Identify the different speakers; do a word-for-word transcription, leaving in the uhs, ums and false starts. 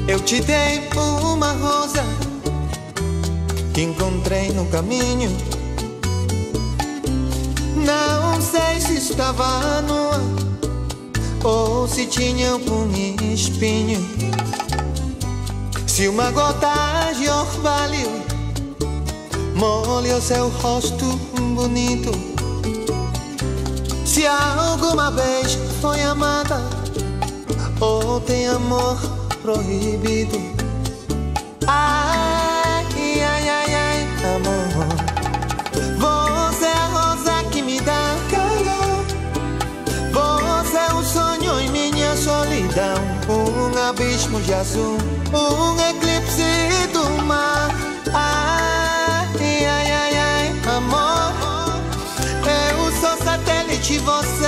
Speaker 1: Eu te dei uma rosa que encontrei no caminho. Não sei se estava nua ou se tinha algum espinho. Se uma gota de orvalho molha o seu rosto bonito, se alguma vez foi amada ou tem amor proibido. Ai, ai, ai, ai, amor, você é a rosa que me dá calor. Você é um sonho em minha solidão, um abismo de azul, um eclipse do mar. Ai, ai, ai, ai, amor, eu sou satélite, você